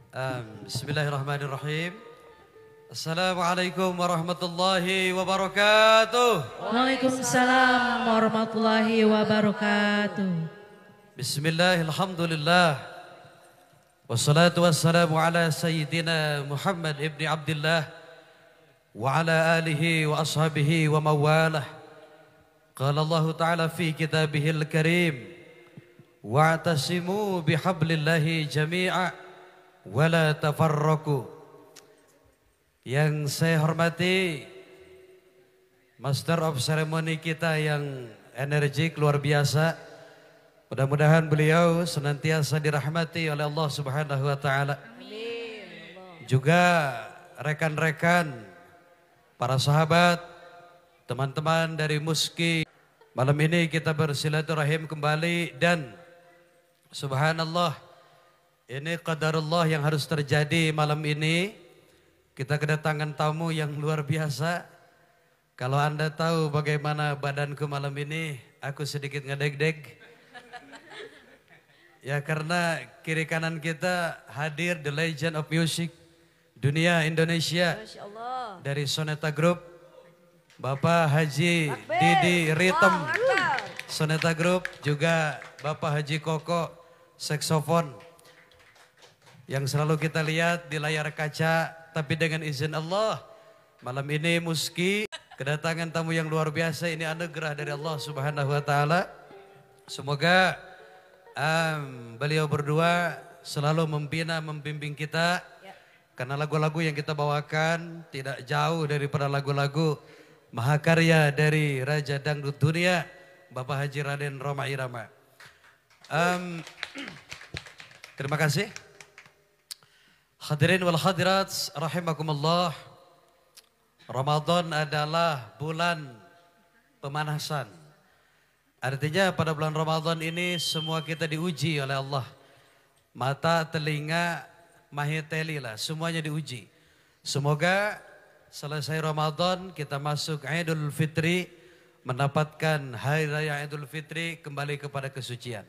Bismillahirrahmanirrahim. Assalamualaikum warahmatullahi wabarakatuh. Waalaikumsalam warahmatullahi wabarakatuh. Bismillahirrahmanirrahim. Wassalatu wassalamu ala sayyidina Muhammad ibni Abdullah wa ala alihi wa ashabihi wa mawalah. Qala Allah Ta'ala fi kitabihil karim wa'tasimu bihablillahi jami'a wa la tafarraku. Yang saya hormati Master of Ceremony kita yang energik luar biasa. Mudah-mudahan beliau senantiasa dirahmati oleh Allah Subhanahu wa taala. Amin. Juga rekan-rekan, para sahabat, teman-teman dari Muski. Malam ini kita bersilaturahim kembali dan subhanallah, ini qadarullah yang harus terjadi malam ini. Kita kedatangan tamu yang luar biasa. Kalau Anda tahu bagaimana badanku malam ini, aku sedikit ngedeg-deg. Ya karena kiri kanan kita hadir the legend of music dunia Indonesia dari Soneta Group, Bapak Haji Didi Ritem, Soneta Group, juga Bapak Haji Koko, saksofon, yang selalu kita lihat di layar kaca. Tapi dengan izin Allah, malam ini Muski kedatangan tamu yang luar biasa. Ini anugerah dari Allah Subhanahu wa taala. Semoga beliau berdua selalu membina, membimbing kita. Karena lagu-lagu yang kita bawakan tidak jauh daripada lagu-lagu mahakarya dari Raja Dangdut Dunia, Bapak Haji Raden Rhoma Irama. Terima kasih. Hadirin wal hadirat rahimakumullah. Ramadan adalah bulan pemanasan. Artinya pada bulan Ramadan ini semua kita diuji oleh Allah. Mata, telinga, mahiteli lah, semuanya diuji. Semoga selesai Ramadan kita masuk Idul Fitri, mendapatkan hari raya Idul Fitri kembali kepada kesucian.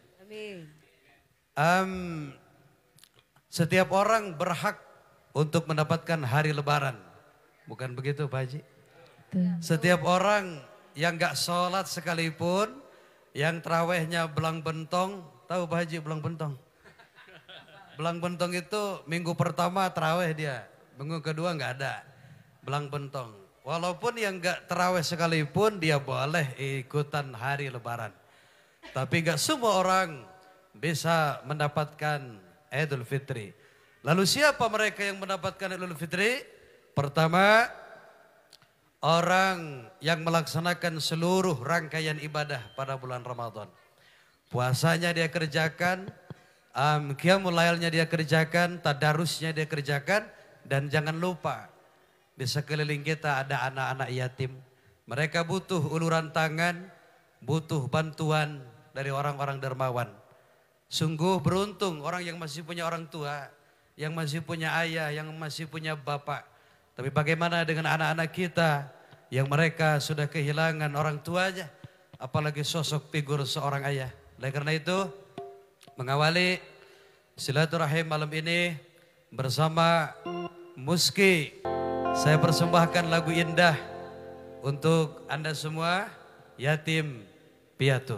Amin. Setiap orang berhak untuk mendapatkan hari lebaran. Bukan begitu Pak Haji? Setiap orang yang gak sholat sekalipun, yang terawihnya belang bentong, tahu Pak Haji belang bentong? Belang bentong itu minggu pertama terawih dia, minggu kedua gak ada belang bentong. Walaupun yang gak terawih sekalipun dia boleh ikutan hari lebaran. Tapi gak semua orang bisa mendapatkan Idul Fitri. Lalu siapa mereka yang mendapatkan Idul Fitri? Pertama, orang yang melaksanakan seluruh rangkaian ibadah pada bulan Ramadan. Puasanya dia kerjakan, qiyamul lailnya dia kerjakan, tadarusnya dia kerjakan, dan jangan lupa di sekeliling kita ada anak-anak yatim. Mereka butuh uluran tangan, butuh bantuan dari orang-orang dermawan. Sungguh beruntung orang yang masih punya orang tua, yang masih punya ayah, yang masih punya bapak. Tapi bagaimana dengan anak-anak kita yang mereka sudah kehilangan orang tuanya, apalagi sosok figur seorang ayah. Oleh karena itu, mengawali silaturahim malam ini bersama Muski, saya persembahkan lagu indah untuk Anda semua, Yatim Piatu.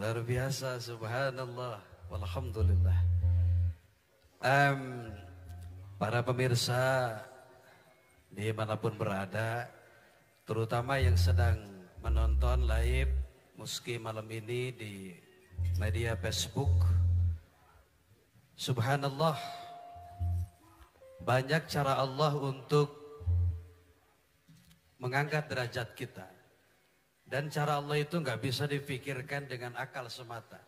Luar biasa, subhanallah, walhamdulillah. Para pemirsa dimanapun berada, terutama yang sedang menonton live Muski malam ini di media Facebook. Subhanallah, banyak cara Allah untuk mengangkat derajat kita. Dan cara Allah itu nggak bisa dipikirkan dengan akal semata.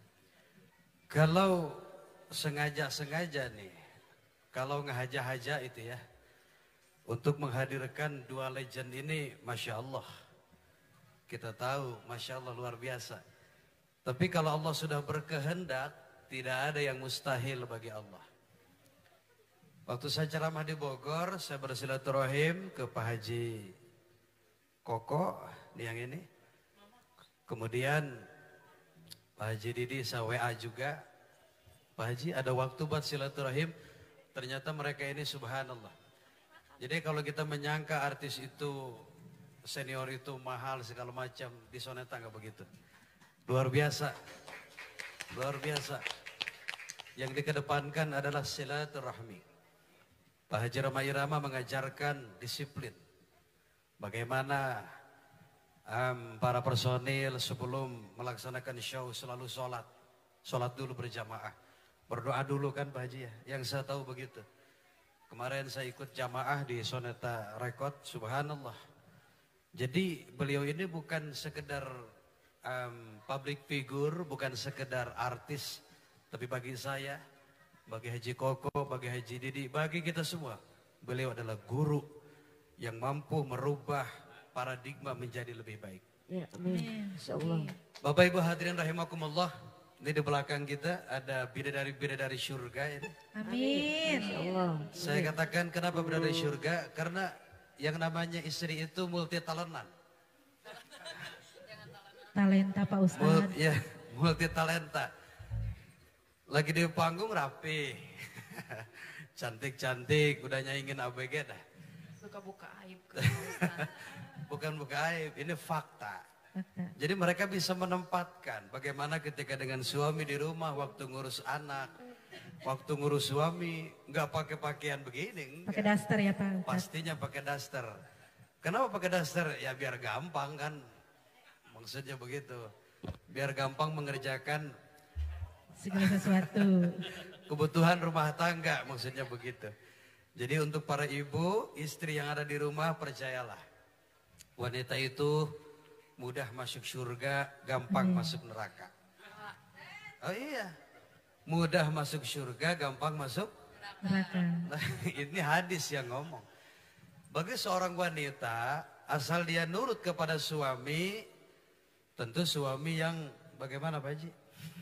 Kalau sengaja-sengaja nih, kalau ngehaja-haja itu ya, untuk menghadirkan dua legend ini, Masya Allah. Kita tahu, Masya Allah luar biasa. Tapi kalau Allah sudah berkehendak, tidak ada yang mustahil bagi Allah. Waktu saya ceramah di Bogor, saya bersilaturahim ke Pak Haji Koko, yang ini. Kemudian Pak Haji Didi saya WA juga. Pak Haji ada waktu buat silaturahim. Ternyata mereka ini subhanallah. Jadi kalau kita menyangka artis itu, senior itu mahal segala macam, di Soneta nggak begitu. Luar biasa. Luar biasa. Yang dikedepankan adalah silaturahmi. Pak Haji Roma Irama mengajarkan disiplin. Bagaimana para personil sebelum melaksanakan show selalu sholat. Sholat dulu berjamaah. Berdoa dulu kan Pak Haji ya. Yang saya tahu begitu. Kemarin saya ikut jamaah di Soneta Record. Subhanallah. Jadi beliau ini bukan sekedar public figure, bukan sekedar artis. Tapi bagi saya, bagi Haji Koko, bagi Haji Didi, bagi kita semua. Beliau adalah guru yang mampu merubah paradigma menjadi lebih baik. Ya, amin. Insyaallah. Bapak Ibu hadirin rahimakumullah, ini di belakang kita ada bidadari-bidadari surga ini. Amin. Insyaallah. Saya katakan kenapa bidadari surga? Karena yang namanya istri itu multi talentan. Talenta Pak Ustadz. Ya, multi talenta. Lagi di panggung rapi. Cantik-cantik, udah nyaingin ABG dah. Suka buka aib. Bukan buka aib, ini fakta. Fakta. Jadi mereka bisa menempatkan bagaimana ketika dengan suami di rumah, waktu ngurus anak, waktu ngurus suami, nggak pakai pakaian begini. Pakai daster ya Pak Ustadz. Pastinya pakai daster. Kenapa pakai daster? Ya biar gampang kan. Maksudnya begitu. Biar gampang mengerjakan Segala sesuatu. kebutuhan rumah tangga, maksudnya begitu. Jadi untuk para ibu, istri yang ada di rumah, percayalah. Wanita itu mudah masuk surga, gampang masuk neraka. Oh iya, mudah masuk surga, gampang masuk Neraka. Nah, ini hadis yang ngomong. Bagi seorang wanita, asal dia nurut kepada suami, tentu suami yang bagaimana Pak Haji?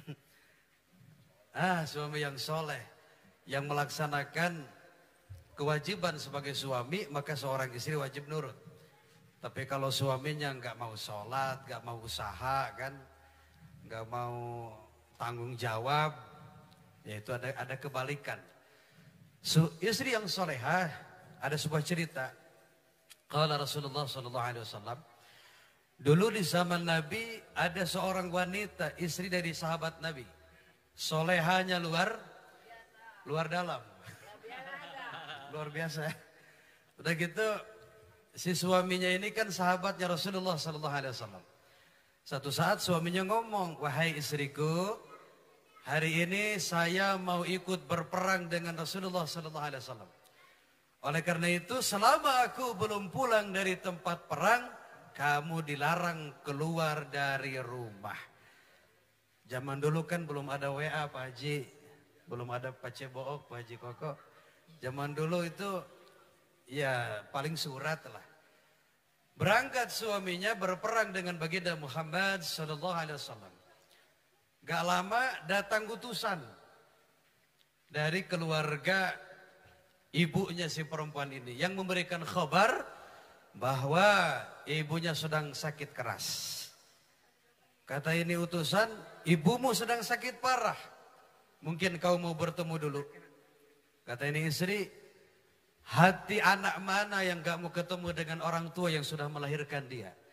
Suami yang soleh, yang melaksanakan kewajiban sebagai suami, maka seorang istri wajib nurut. Tapi kalau suaminya nggak mau sholat, nggak mau usaha kan, nggak mau tanggung jawab, ya itu ada kebalikan. Istri yang solehah, ada sebuah cerita. Qala Rasulullah SAW, dulu di zaman Nabi ada seorang wanita, istri dari sahabat Nabi. Solehahnya luar dalam. Luar biasa. Udah gitu, si suaminya ini kan sahabatnya Rasulullah SAW. Satu saat suaminya ngomong, wahai istriku, hari ini saya mau ikut berperang dengan Rasulullah SAW. Oleh karena itu, selama aku belum pulang dari tempat perang, kamu dilarang keluar dari rumah. Zaman dulu kan belum ada WA Pak Haji, belum ada Pak Cebook, Pak Haji Koko. Zaman dulu itu ya paling surat lah. Berangkat suaminya berperang dengan baginda Muhammad SAW. Gak lama datang utusan dari keluarga ibunya si perempuan ini yang memberikan kabar bahwa ibunya sedang sakit keras. Kata ini utusan, ibumu sedang sakit parah. Mungkin kau mau bertemu dulu. Kata ini istri, hati anak mana yang gak mau ketemu dengan orang tua yang sudah melahirkan dia.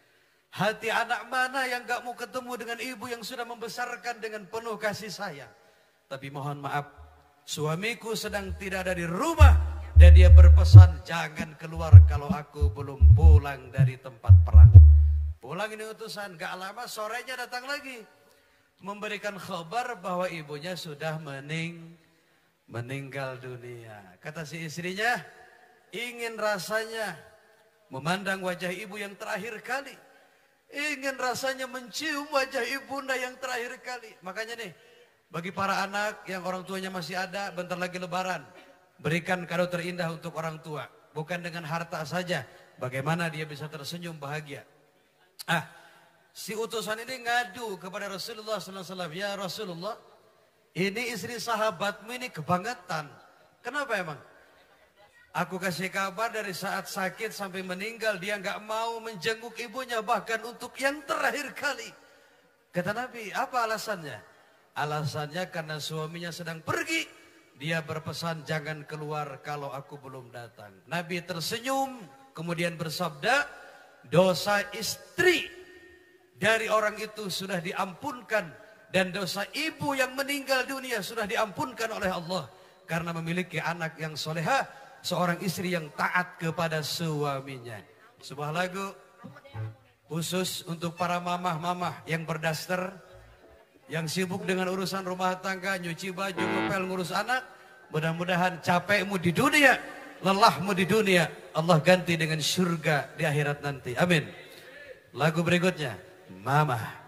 Hati anak mana yang gak mau ketemu dengan ibu yang sudah membesarkan dengan penuh kasih sayang. Tapi mohon maaf, suamiku sedang tidak ada di rumah dan dia berpesan jangan keluar kalau aku belum pulang dari tempat perang. Pulang ini utusan, gak lama sorenya datang lagi. Memberikan kabar bahwa ibunya sudah meninggal dunia. Kata si istrinya, ingin rasanya memandang wajah ibu yang terakhir kali. Ingin rasanya mencium wajah ibunda yang terakhir kali. Makanya nih, bagi para anak yang orang tuanya masih ada, bentar lagi lebaran. Berikan kado terindah untuk orang tua. Bukan dengan harta saja. Bagaimana dia bisa tersenyum bahagia. Si utusan ini ngadu kepada Rasulullah SAW. Ya Rasulullah, ini istri sahabatmu ini kebangetan. Kenapa emang? Aku kasih kabar dari saat sakit sampai meninggal dia nggak mau menjenguk ibunya bahkan untuk yang terakhir kali. Kata Nabi, apa alasannya? Alasannya karena suaminya sedang pergi. Dia berpesan jangan keluar kalau aku belum datang. Nabi tersenyum kemudian bersabda, dosa istri dari orang itu sudah diampunkan dan dosa ibu yang meninggal dunia sudah diampunkan oleh Allah karena memiliki anak yang soleha. Seorang istri yang taat kepada suaminya. Sebuah lagu khusus untuk para mamah-mamah yang berdaster, yang sibuk dengan urusan rumah tangga, nyuci baju, ngepel, ngurus anak. Mudah-mudahan capekmu di dunia, lelahmu di dunia, Allah ganti dengan surga di akhirat nanti. Amin. Lagu berikutnya, Mama.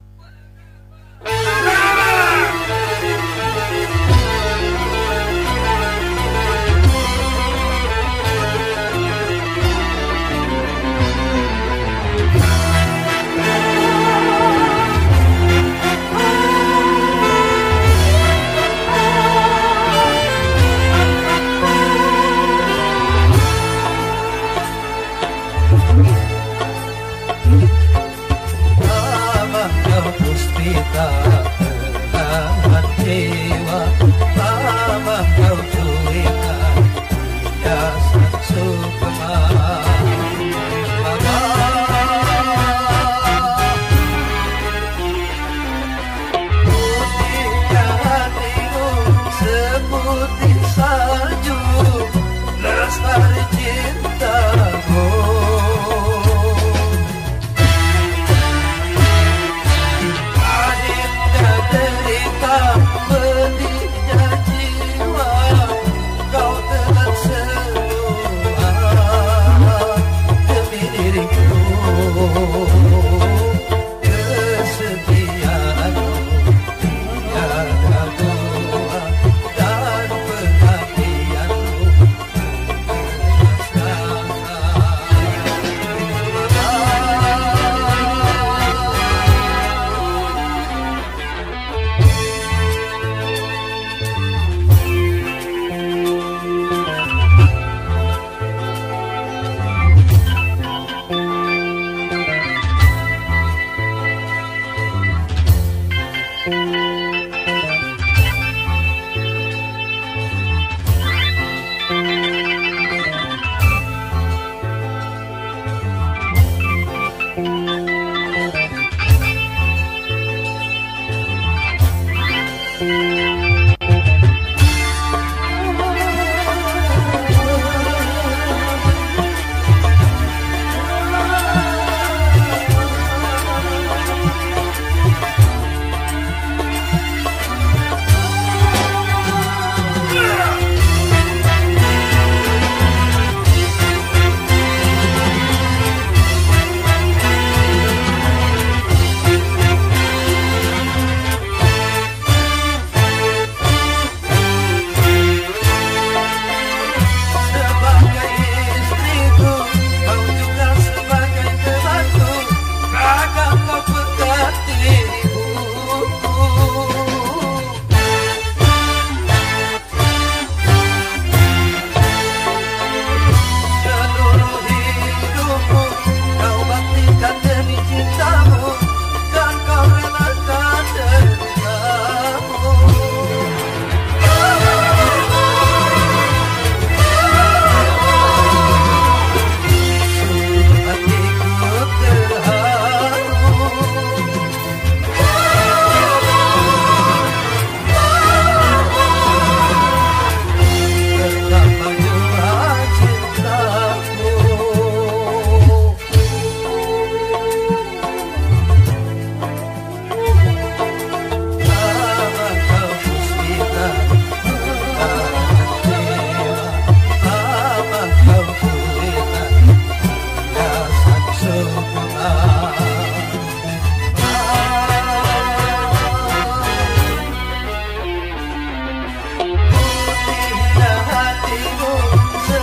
Puspita belahan jiwa, lama kau cuikan hiasan sukma. Mama, putihnya hatimu seputih salju, lestari cintamu. Pedihnya jiwa, kau telan semua demi diriku. Kesetiaanmu tiada dua dan perhatianmu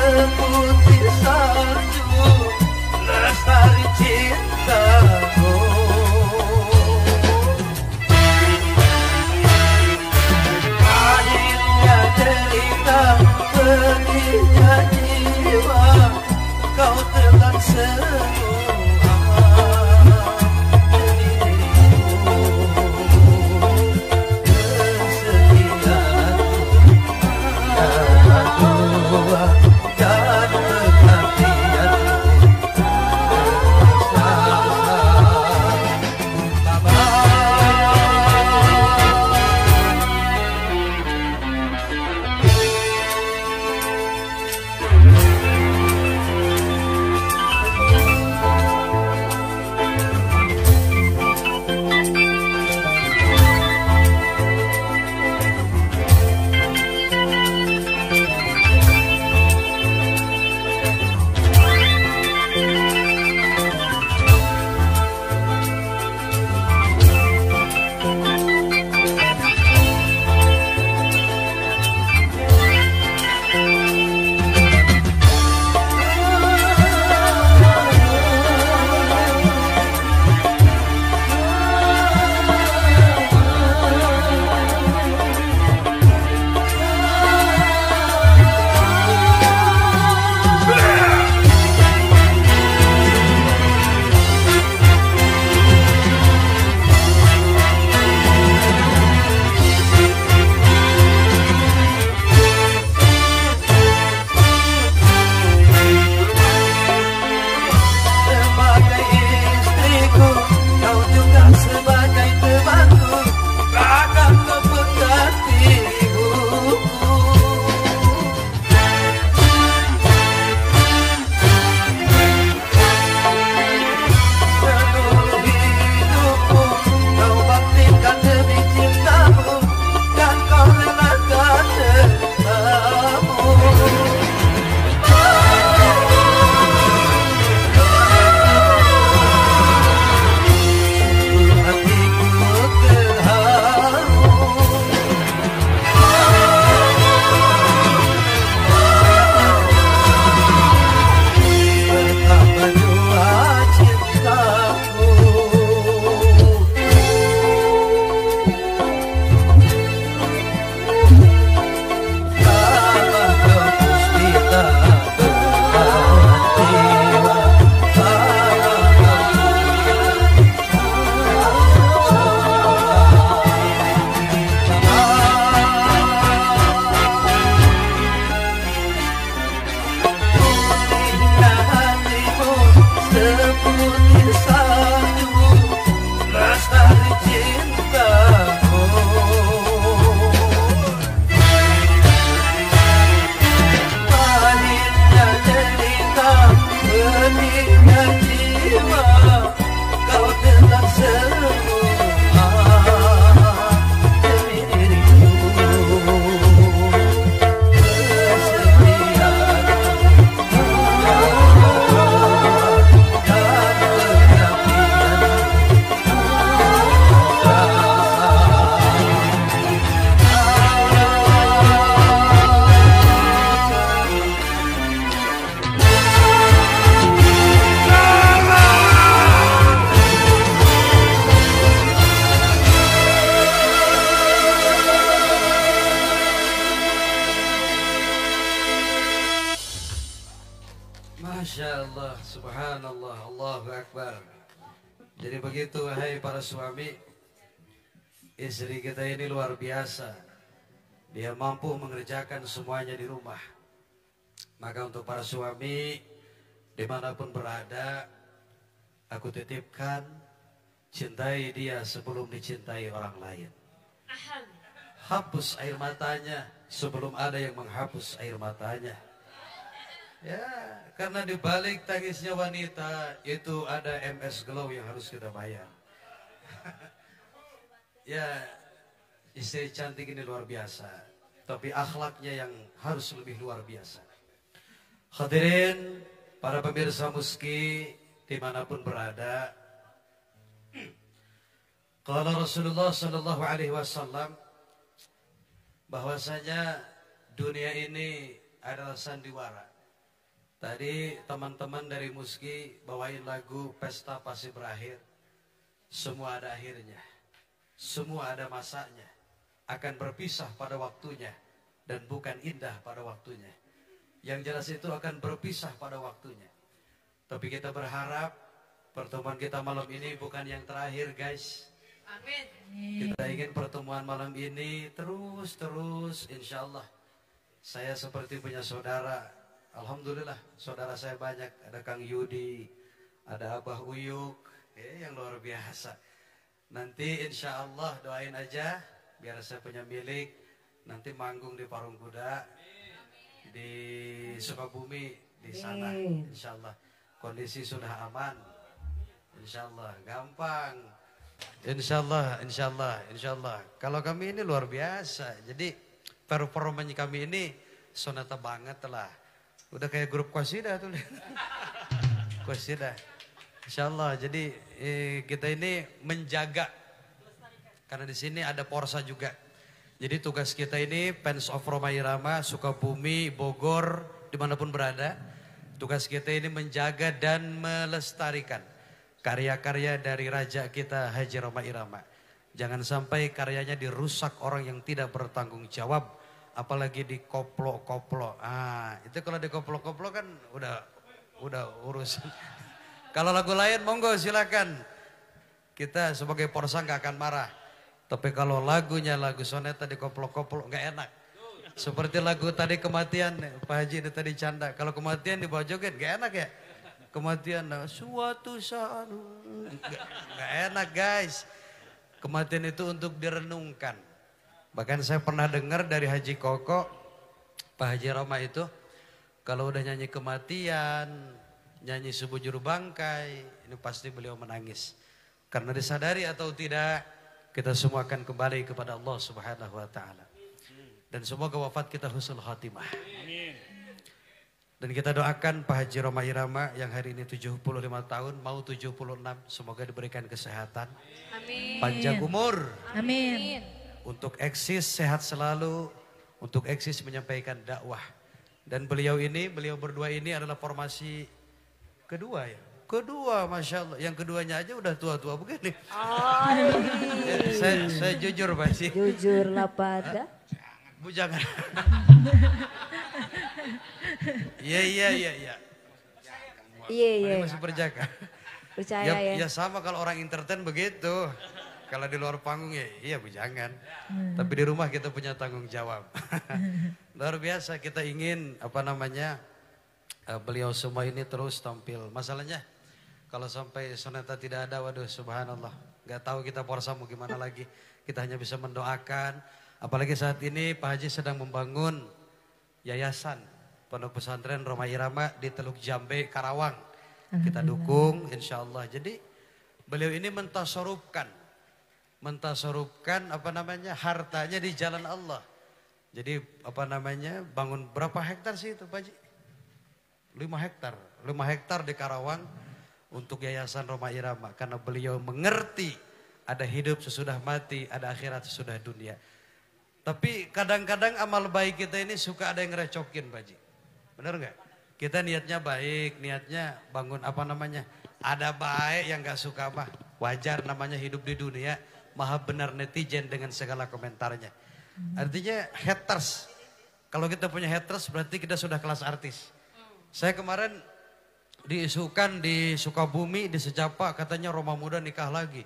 seputih salju lestari cintaku. Akhirnya cerita pedihnya jiwa, kau telan semua Masya Allah, subhanallah, Allahu Akbar. Jadi begitu, hai para suami, istri kita ini luar biasa. Dia mampu mengerjakan semuanya di rumah. Maka untuk para suami, dimanapun berada, aku titipkan, cintai dia sebelum dicintai orang lain. Hapus air matanya sebelum ada yang menghapus air matanya. Ya, karena di balik tangisnya wanita itu ada MS Glow yang harus kita bayar. Ya, istri cantik ini luar biasa, tapi akhlaknya yang harus lebih luar biasa. Hadirin, para pemirsa Muski dimanapun berada, kalau Rasulullah Shallallahu Alaihi Wasallam bahwasanya dunia ini adalah sandiwara. Tadi teman-teman dari Muski bawain lagu Pesta Pasti Berakhir. Semua ada akhirnya, semua ada masanya, akan berpisah pada waktunya, dan bukan indah pada waktunya. Yang jelas itu akan berpisah pada waktunya. Tapi kita berharap pertemuan kita malam ini bukan yang terakhir, guys. Amin. Kita ingin pertemuan malam ini terus insya Allah. Saya seperti punya saudara, alhamdulillah saudara saya banyak. Ada Kang Yudi, ada Abah Uyuk, yang luar biasa. Nanti insya Allah doain aja biar saya punya milik. Nanti manggung di Parung Kuda, di Sukabumi, di sana insya Allah. Kondisi sudah aman, insya Allah gampang. Insya Allah. Kalau kami ini luar biasa. Jadi performanya kami ini sonata banget lah. Udah kayak grup qasidah tuh. Qasidah. Insya Allah. Jadi kita ini menjaga. Karena di sini ada Porsa juga. Jadi tugas kita ini fans of Rhoma Irama, Sukabumi, Bogor, dimanapun berada. Tugas kita ini menjaga dan melestarikan karya-karya dari raja kita Haji Rhoma Irama. Jangan sampai karyanya dirusak orang yang tidak bertanggung jawab. Apalagi dikoplo-koplo. Itu kalau dikoplo-koplo kan udah urusan. Kalau lagu lain monggo silakan. Kita sebagai Porsa nggak akan marah. Tapi kalau lagunya lagu soneta dikoplo-koplo nggak enak. Seperti lagu tadi Kematian, Pak Haji itu tadi canda. Kalau kematian dibawa joget nggak enak ya. Kematian suatu saat nggak enak guys. Kematian itu untuk direnungkan. Bahkan saya pernah dengar dari Haji Koko, Pak Haji Rhoma itu kalau udah nyanyi kematian, nyanyi subuh juru bangkai, ini pasti beliau menangis. Karena disadari atau tidak, kita semua akan kembali kepada Allah Subhanahu wa taala. Dan semoga wafat kita husnul khatimah. Dan kita doakan Pak Haji Rhoma Irama yang hari ini 75 tahun, mau 76, semoga diberikan kesehatan. Amin. Panjang umur. Amin. Untuk eksis sehat selalu, untuk eksis menyampaikan dakwah. Dan beliau berdua ini adalah formasi kedua ya. Kedua, Masya Allah. Yang keduanya aja udah tua-tua begini. Ya, saya jujur Pak Haji. Jujurlah pada. Bujangan. Iya. Iya. Masih berjaga. Percaya ya. Ya sama kalau orang entertain begitu. Kalau di luar panggung ya iya bujangan. Tapi di rumah kita punya tanggung jawab. Luar biasa kita ingin beliau semua ini terus tampil. Masalahnya kalau sampai soneta tidak ada, waduh subhanallah. Gak tahu kita Porsa mau gimana lagi. Kita hanya bisa mendoakan. Apalagi saat ini Pak Haji sedang membangun yayasan Pondok Pesantren Rhoma Irama di Teluk Jambe, Karawang. Kita dukung insya Allah. Jadi beliau ini mentasorupkan hartanya di jalan Allah. Jadi bangun berapa hektar sih itu Pak Haji? 5 hektar. 5 hektar di Karawang untuk yayasan Rhoma Irama. Karena beliau mengerti ada hidup sesudah mati, ada akhirat sesudah dunia. Tapi kadang-kadang amal baik kita ini suka ada yang ngerecokin Pak Haji. Benar nggak? Kita niatnya baik, niatnya bangun ada baik yang gak suka apa. Wajar namanya hidup di dunia. Maha benar netizen dengan segala komentarnya. Artinya haters. Kalau kita punya haters berarti kita sudah kelas artis. Saya kemarin diisukan di Sukabumi, di Secapa katanya Roma Muda nikah lagi.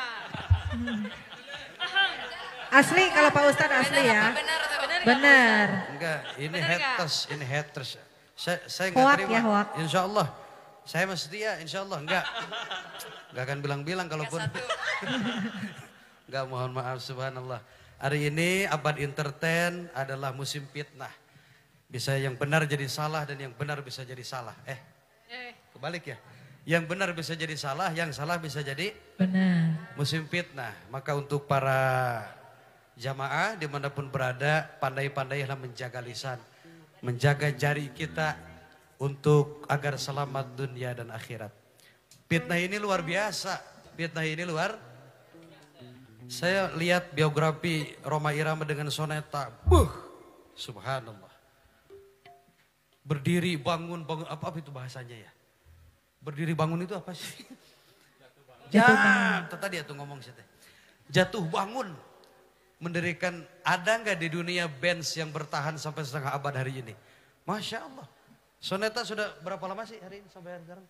Asli kalau Pak Ustadz asli ya. Benar. Enggak, ini haters. Saya enggak Hoak terima. ya, hoak. Insya Allah. Saya masih setia, insya Allah. Enggak akan bilang-bilang kalaupun. Enggak, mohon maaf, subhanallah. Hari ini Abad Entertain adalah musim fitnah. Bisa yang benar jadi salah dan yang benar bisa jadi salah. Kebalik ya. Yang benar bisa jadi salah, yang salah bisa jadi benar. Musim fitnah. Maka untuk para jamaah dimanapun berada, pandai-pandailah menjaga lisan. Menjaga jari kita untuk agar selamat dunia dan akhirat. Fitnah ini luar biasa. Saya lihat biografi Rhoma Irama dengan soneta. Subhanallah. Berdiri, bangun, bangun, apa itu bahasanya ya? Berdiri bangun itu apa sih? Jatuh Ya, tadi ya tuh ngomong sih. Jatuh bangun. Mendirikan, ada nggak di dunia bands yang bertahan sampai setengah abad hari ini? Masya Allah. Soneta sudah berapa lama sih hari ini sampai sekarang?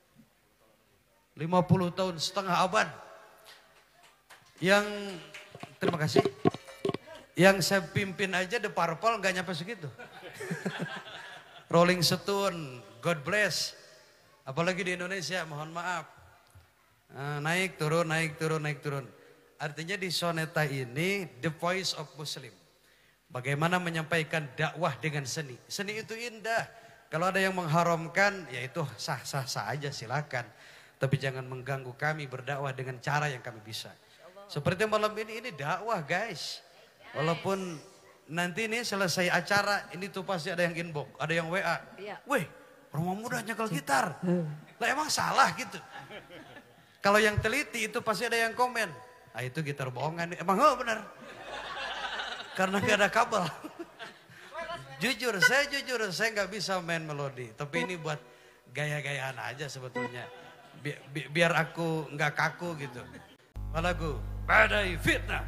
50 tahun, setengah abad. Yang, terima kasih. Yang saya pimpin aja The Purple nggak nyampe segitu. Rolling Stone, God Bless. Apalagi di Indonesia, mohon maaf. Naik turun, naik turun, naik turun. Artinya di soneta ini the voice of Muslim. Bagaimana menyampaikan dakwah dengan seni. Seni itu indah. Kalau ada yang mengharamkan, ya itu sah-sah saja silakan. Tapi jangan mengganggu kami berdakwah dengan cara yang kami bisa. Seperti malam ini dakwah guys. Walaupun nanti ini selesai acara, ini tuh pasti ada yang inbox, ada yang WA. Iya. Weh, rumah muda nyekel gitar. Lah emang salah gitu. Kalau yang teliti itu pasti ada yang komen. Ah itu gitar bohongan. Emang benar. Karena gak ada kabel. Jujur, saya nggak bisa main melodi. Tapi ini buat gaya-gayaan aja sebetulnya. Biar aku nggak kaku gitu. Lagu Badai Fitnah.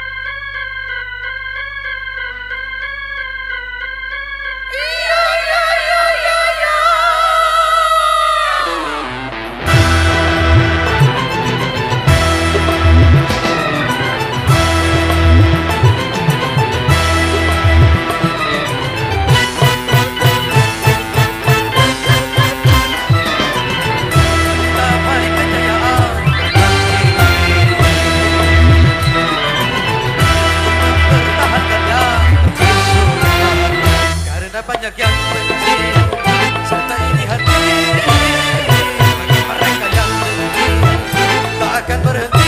Banyak yang benci, serta ini hati bagi mereka yang benci, tak akan berhenti.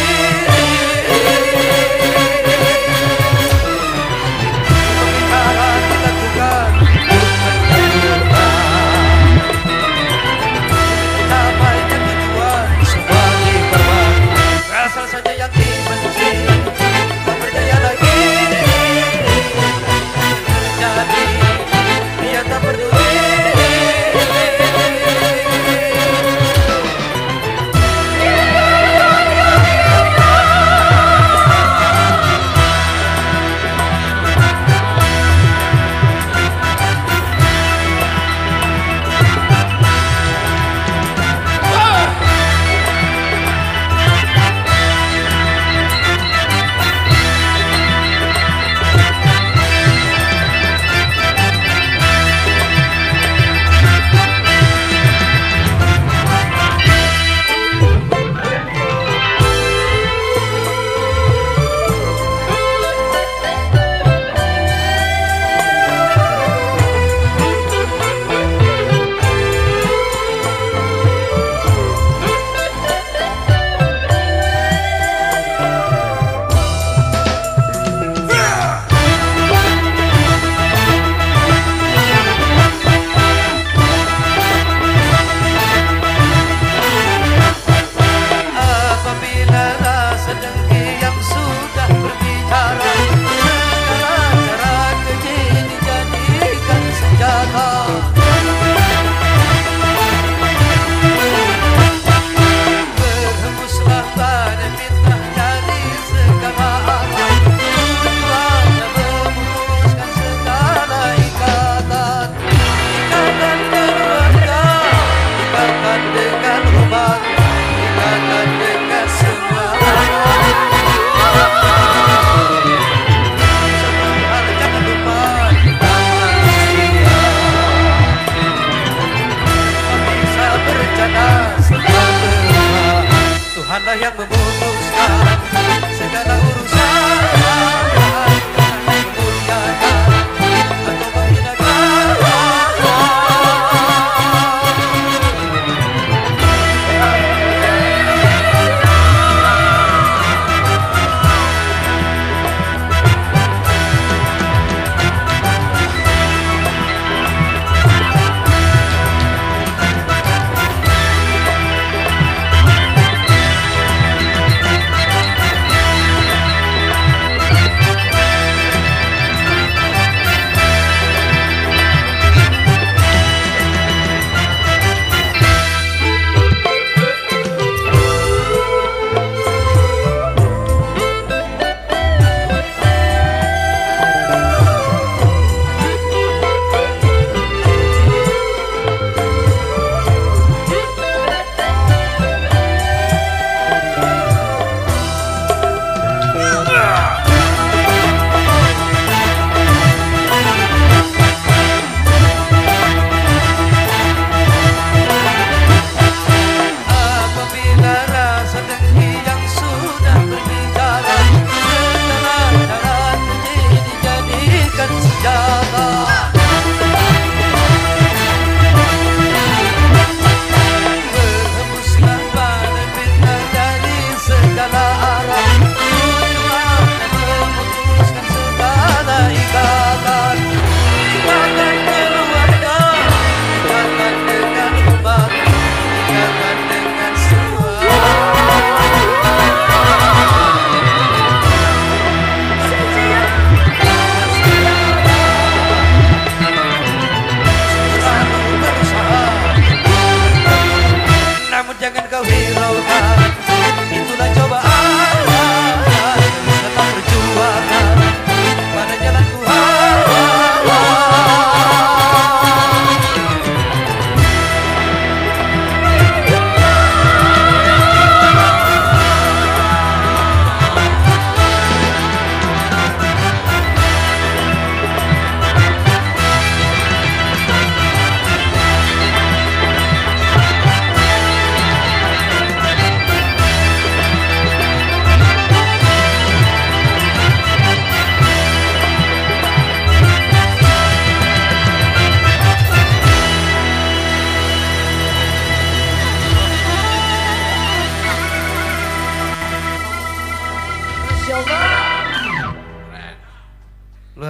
Pelihara kita lakukan, capainya tujuan sebagai korban. Asal saja yang dibenci, tak berdaya lagi. Jadi dia tak peduli.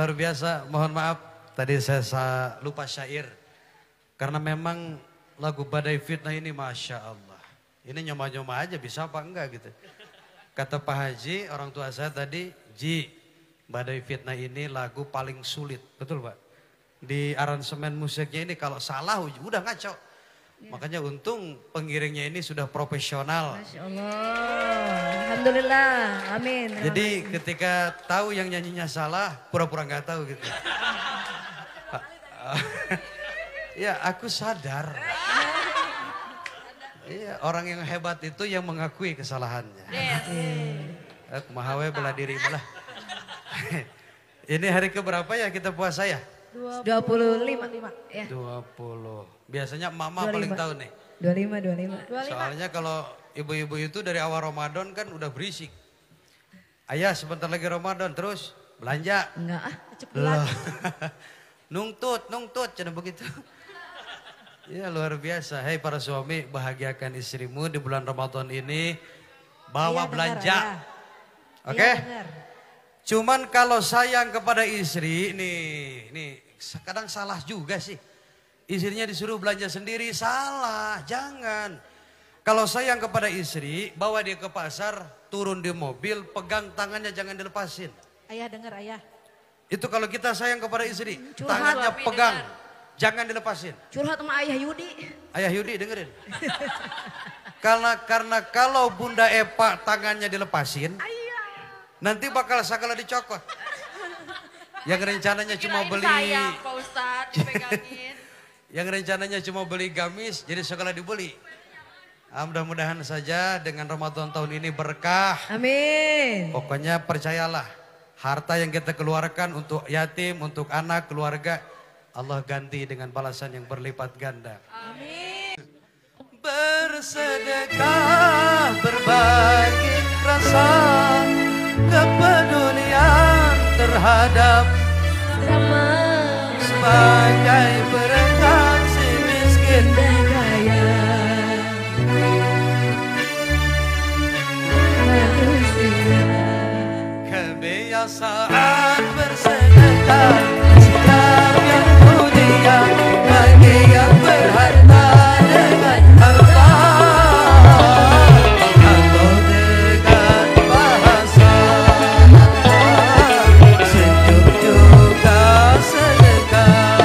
luar biasa. Mohon maaf tadi saya lupa syair. Karena memang lagu Badai Fitnah ini Masya Allah. Ini nyoma-nyoma aja bisa apa enggak gitu. Kata Pak Haji, orang tua saya tadi, Ji, Badai Fitnah ini lagu paling sulit. Betul Pak? Di aransemen musiknya ini kalau salah udah ngaco. Ya. Makanya untung pengiringnya ini sudah profesional. Masya Allah. Alhamdulillah. Amin. Jadi ketika tahu yang nyanyinya salah, pura-pura nggak tahu gitu. Ya aku sadar. Iya, orang yang hebat itu yang mengakui kesalahannya. Aku mahawe bela diri malah. Ini hari keberapa ya kita puasa ya? 25. Ya. 20. Biasanya mama 25. paling tahu nih. 25. Soalnya kalau ibu-ibu itu dari awal Ramadan kan udah berisik. Ayah sebentar lagi Ramadan terus belanja. Enggak Loh. nungtut, cina begitu. Ya luar biasa. Hei para suami, bahagiakan istrimu di bulan Ramadan ini. Bawa belanja. Oke? Cuman kalau sayang kepada istri, nih kadang salah juga sih. Istrinya disuruh belanja sendiri, salah, jangan. Kalau sayang kepada istri, bawa dia ke pasar, turun di mobil, pegang tangannya jangan dilepasin. Ayah dengar ayah. Itu kalau kita sayang kepada istri, Curhat, tangannya pegang, jangan dilepasin. Curhat sama Ayah Yudi. Ayah Yudi dengerin. Karena kalau Bunda Epa tangannya dilepasin, nanti bakal sakala dicokot. Yang rencananya cuma beli, Pak Ustadz, dipegangin. yang rencananya cuma beli gamis, jadi sakala dibeli. Mudah-mudahan saja dengan Ramadan tahun ini berkah. Amin. Pokoknya percayalah, harta yang kita keluarkan untuk yatim, untuk anak, keluarga, Allah ganti dengan balasan yang berlipat ganda. Amin. Bersedekah, berbagi rasa, kepedulian terhadap Sama sebagai berkat si miskin dan kaya manusia. Kebiasaan bersedekah setiap yang mulia bagi yang berharta dengan harta atau dengan bahasa senyum juga sedekah.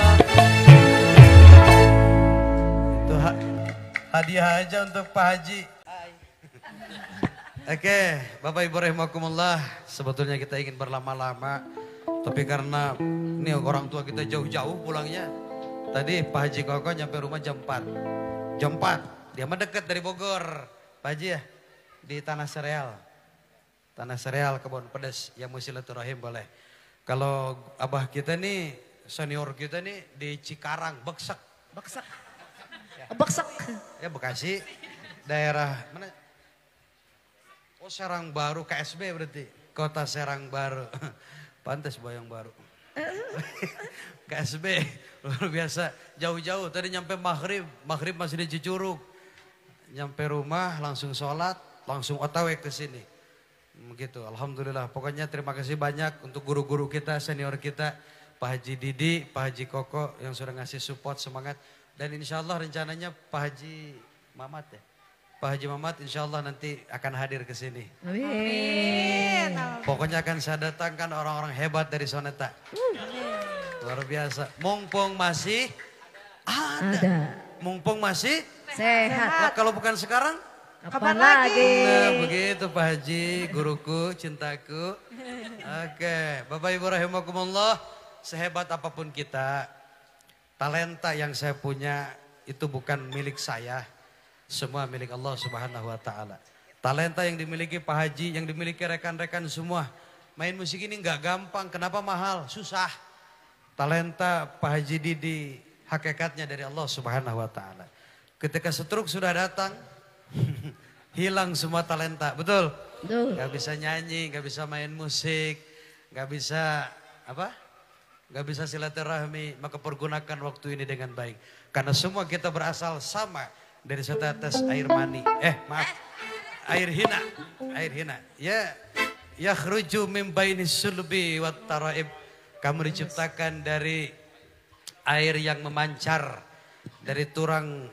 Itu hadiah aja untuk Pak Haji. Oke, Bapak Ibu rahimakumullah, sebetulnya kita ingin berlama-lama, tapi karena ini orang tua kita jauh-jauh pulangnya. Tadi Pak Haji Koko nyampe rumah jam 4. Jam 4, dia mah deket dari Bogor. Pak Haji ya, di Tanah Sereal. Tanah Sereal, Kebon Pedes, yang mau silaturahim boleh. Kalau abah kita nih, senior kita nih di Cikarang, Beksek. Beksak. Beksak. Ya Bekasi, daerah mana? Oh Serang Baru, KSB berarti. Kota Serang Baru. Pantes Boyong Baru. KSB, luar biasa. Jauh-jauh, tadi nyampe maghrib. Maghrib masih di Cicurug. Nyampe rumah, langsung sholat, langsung OTW ke sini. Begitu, Alhamdulillah. Pokoknya terima kasih banyak untuk guru-guru kita, senior kita. Pak Haji Didi, Pak Haji Koko yang sudah ngasih support, semangat. Dan insya Allah rencananya Pak Haji Mamat ya. Pak Haji Mamat insya Allah nanti akan hadir ke sini. Amin. Pokoknya akan saya datangkan orang-orang hebat dari Soneta. Luar biasa. Mumpung masih ada. Mumpung masih Sehat. Nah, kalau bukan sekarang? Kapan lagi? Nah begitu Pak Haji, guruku, cintaku. Oke, Bapak Ibu rahimakumullah, sehebat apapun kita, talenta yang saya punya itu bukan milik saya. Semua milik Allah Subhanahu wa taala. Talenta yang dimiliki Pak Haji, yang dimiliki rekan-rekan semua. Main musik ini nggak gampang, kenapa mahal? Susah. Talenta Pak Haji Didi hakikatnya dari Allah Subhanahu wa taala. Ketika stroke sudah datang, hilang semua talenta, betul? Betul. Gak bisa nyanyi, gak bisa main musik, gak bisa apa? Gak bisa silaturahmi, maka pergunakan waktu ini dengan baik. Karena semua kita berasal sama dari setetes air mani. Air hina. Air hina. Ya yakhruju min baini sulbi wat taraib Kamu diciptakan dari air yang memancar dari tulang,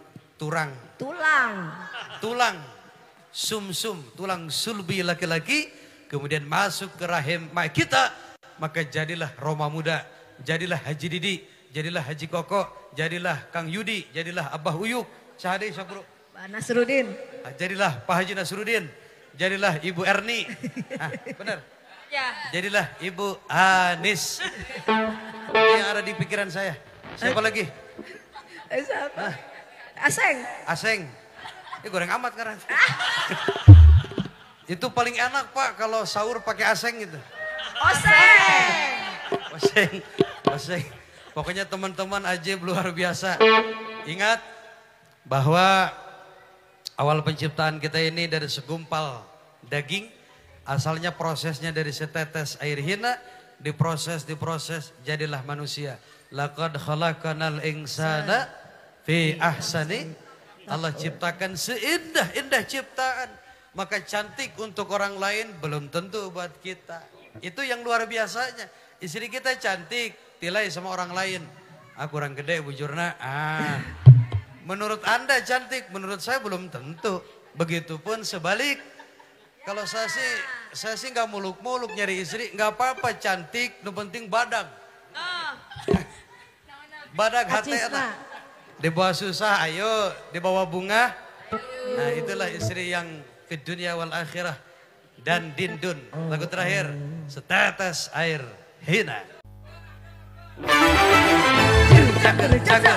sumsum, tulang sulbi laki-laki, kemudian masuk ke rahim mak kita, maka jadilah Roma muda, jadilah Haji Didi, jadilah Haji Koko, jadilah Kang Yudi, jadilah Abah Uyuk, Syahadi Syakro, Pak Nasruddin, jadilah Pak Haji Nasruddin, jadilah Ibu Erni, benar. Ya. Jadilah Ibu Anis. Yang ada di pikiran saya. Siapa lagi? Siapa? Aseng. Aseng. Ini goreng amat sekarang. Itu paling enak Pak kalau sahur pakai aseng gitu. Oseng. Pokoknya teman-teman ajaib luar biasa. Ingat bahwa awal penciptaan kita ini dari segumpal daging. Asalnya prosesnya dari setetes air hina, diproses, jadilah manusia. Laqad khalaqanal insana fi ahsani. Allah ciptakan seindah-indah ciptaan. Maka cantik untuk orang lain belum tentu buat kita. Itu yang luar biasanya. Istri kita cantik, tilai sama orang lain. Aku orang gede bujurna. Menurut Anda cantik, menurut saya belum tentu. Begitupun sebalik. Kalau saya sih nggak muluk-muluk nyari istri, nggak apa-apa cantik, yang penting badag. Badag hati anak. Dibawa susah, ayo dibawa bunga. Nah itulah istri yang fid dunya wal akhirah dan dindun. Lagu terakhir, setetes air hina. Jaga.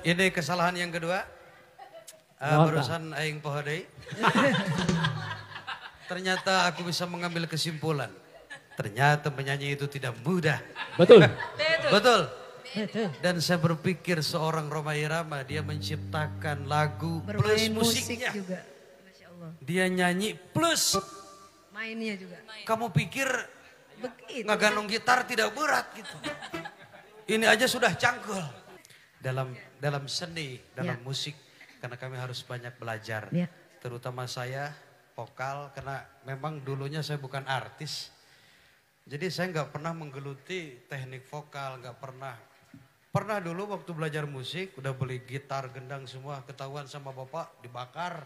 Ini kesalahan yang kedua. Barusan aing poho deui. Ternyata aku bisa mengambil kesimpulan. Ternyata menyanyi itu tidak mudah. Betul. Betul. Dan saya berpikir seorang Rhoma Irama dia menciptakan lagu plus Bermain musik musiknya. juga. Masya Allah. Dia nyanyi plus. Mainnya juga. Kamu pikir Begitu. ngagandong gitar tidak berat gitu. Ini aja sudah cangkul. Dalam seni, dalam Ya. musik. Karena kami harus banyak belajar. Ya. Terutama saya vokal karena memang dulunya saya bukan artis. Jadi saya nggak pernah menggeluti teknik vokal, nggak pernah. Pernah dulu waktu belajar musik udah beli gitar, gendang semua ketahuan sama bapak dibakar.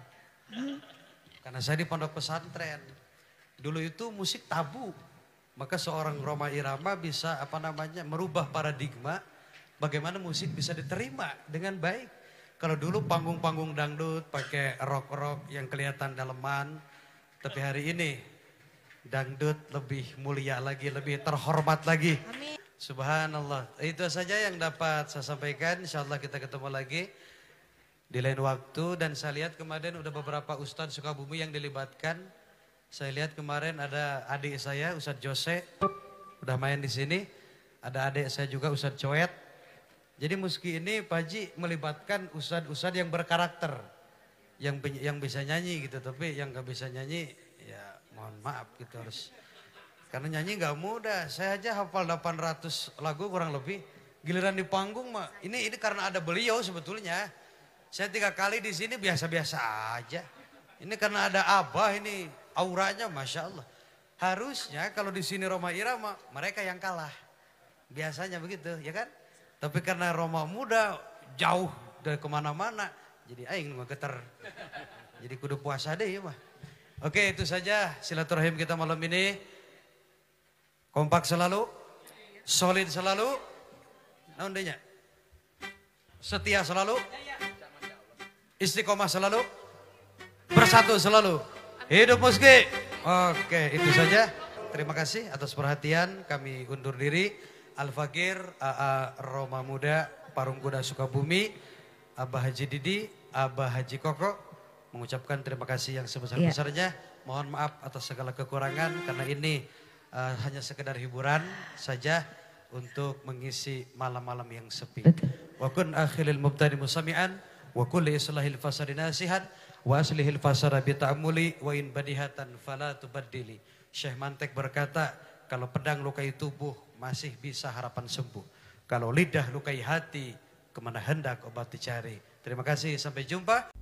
Karena saya di pondok pesantren. Dulu itu musik tabu. Maka seorang Rhoma Irama bisa merubah paradigma bagaimana musik bisa diterima dengan baik. Kalau dulu panggung-panggung dangdut pakai rock-rock yang kelihatan daleman. Tapi hari ini dangdut lebih mulia lagi, lebih terhormat lagi. Amin. Subhanallah. Itu saja yang dapat saya sampaikan. InsyaAllah kita ketemu lagi di lain waktu. Dan saya lihat kemarin udah beberapa Ustadz Sukabumi yang dilibatkan. Saya lihat kemarin ada adik saya, Ustadz Jose, udah main di sini. Ada adik saya juga, Ustadz Coet. Jadi meski ini Pak Haji melibatkan ustadz-ustadz yang berkarakter. Yang bisa nyanyi gitu, tapi yang gak bisa nyanyi ya mohon maaf gitu harus. Karena nyanyi gak mudah, saya aja hafal 800 lagu kurang lebih. Giliran di panggung mah, ini karena ada beliau sebetulnya. Saya 3 kali di sini biasa-biasa aja. Ini karena ada Abah ini auranya Masya Allah. Harusnya kalau di sini Rhoma Irama mereka yang kalah. Biasanya begitu ya kan. Tapi karena Rhoma muda jauh dari kemana-mana. Jadi aing mah geter. Jadi kudu puasa deh ya mah. Oke itu saja silaturahim kita malam ini. Kompak selalu. Solid selalu. Naon deui nya? Setia selalu. Istiqomah selalu. Bersatu selalu. Hidup Muski. Oke itu saja. Terima kasih atas perhatian. Kami undur diri. Al-Fakir, AA Rhoma Muda, Parung Kuda Sukabumi, Abah Haji Didi, Abah Haji Koko. Mengucapkan terima kasih yang sebesar-besarnya. Mohon maaf atas segala kekurangan karena ini hanya sekedar hiburan saja untuk mengisi malam-malam yang sepi. Wa kun akhilil mubtadi musami'an wa kulli islahil fasadi nasihan wa aslihil fasada bita'amuli wa in badihatan fala tubaddili. Syekh Mantek berkata, kalau pedang lukai tubuh masih bisa harapan sembuh. Kalau lidah lukai hati, kemana hendak obat dicari. Terima kasih, sampai jumpa.